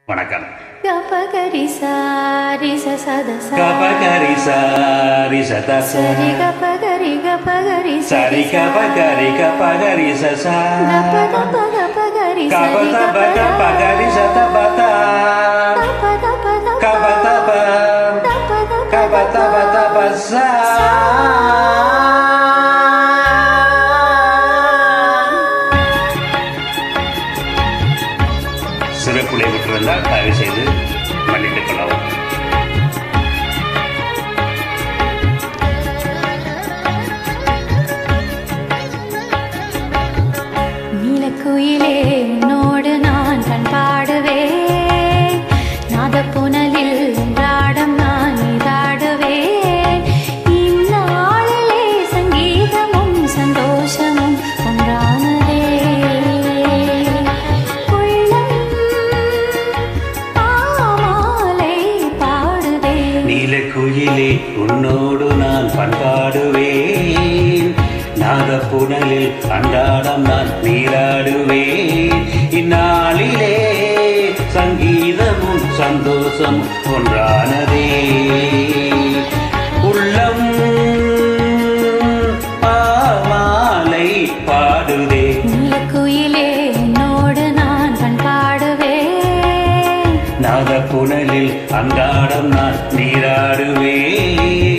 வணக்கம். கபகரி சாரி சத கபகரி சாரி சத சரி கபகரி கபகரி சரி கபகரி கபகரி சசா கபகரி கபதப கபகரி சத பதா கபதப கபதப தபசா சிறப்புலை விட்டிருந்தால் தயவு செய்து மன்னித்துக் கொள்ளவும். நீலக்குயிலே உன்னோடு நான் பண்பாடுவேன், நாதப்புனலில் என்றாடம் நான் நீராடுவேன். இந்நாளிலே சங்கீதமும் சந்தோஷமும் ஒன்றானதே. நீலக்குயிலே உன்னோடு நான் பண்பாடுவேன், நாதப்புனலில் அன்றாடம் நான் நீராடுவேன். இந்நாளிலே சங்கீதமும் சந்தோஷம் ஒன்றானதே. உள்ளம் பாமாலை பாடுதே. நீலக்குயிலே உன்னோடு நான் பண்பாடுவேன், நாதப்புனலில் அன்றாடம் நான் நீராடுவேன்.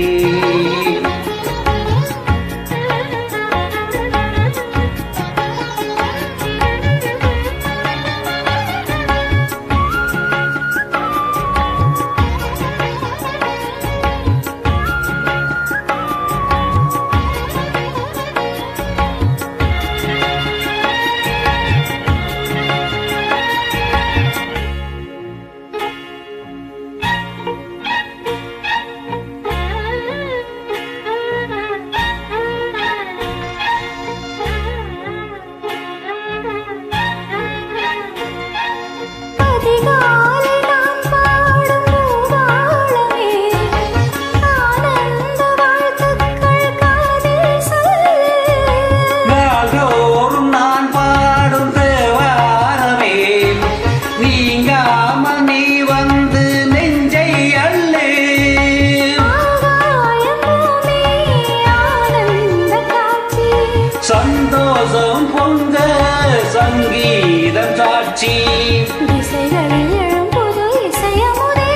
சந்தோஷம் பொங்க சங்கீதம் சாட்சி திசைகளில் எழும் புது இசையமுதே.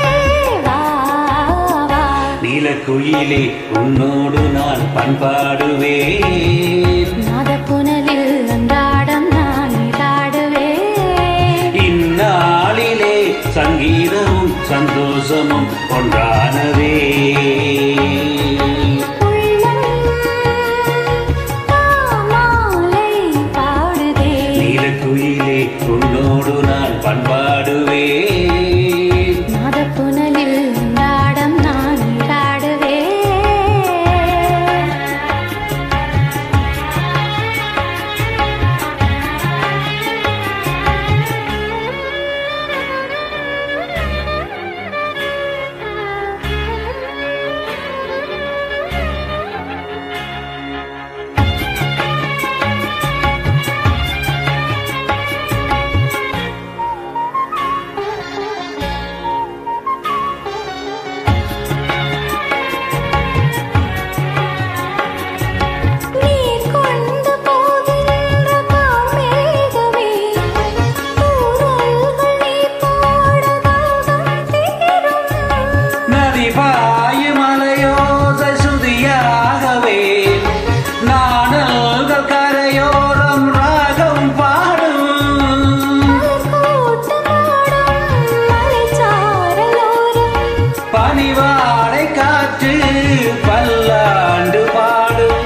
நீலக்குயிலே உன்னோடு நான் பண்பாடுவேன், நாதப்புனலில் அன்றாடம் நான் நீராடுவேன். இந்நாளிலே சங்கீதமும் சந்தோஷமும் ஒன்றானதே. நீலக்குயிலே உன்னோடு நான் பண்பாடுவேன், நாதப்புனலில் அன்றாடம் நான் நீராடுவேன். பாயுமலையோசை சுதியாகவே நாணல்கள் கரையோரம் ராகம் பாடும். பனிவாடை காற்று பல்லாண்டு பாடும்.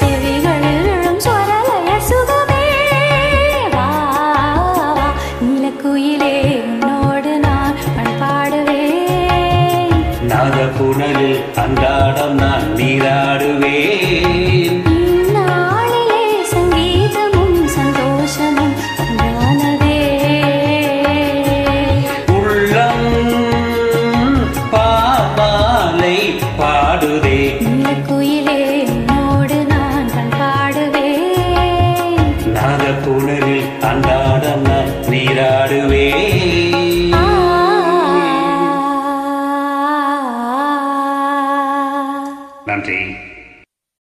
நீலக்குயிலே உன்னோடு நான் பண்பாடுவேன், நாதப்புனலில் அன்றாடம் நான் நீராடுவேன். இந்நாளிலே சங்கீதமும் சந்தோஷமும் ஒன்றானதே. உள்ளம் பாமாலை பாடுதே. நீலக்குயிலே உன்னோடு நான் பண்பாடுவேன், நாதப்புனலில் அன்றாடம் நான் நீராடுவேன். நன்றி.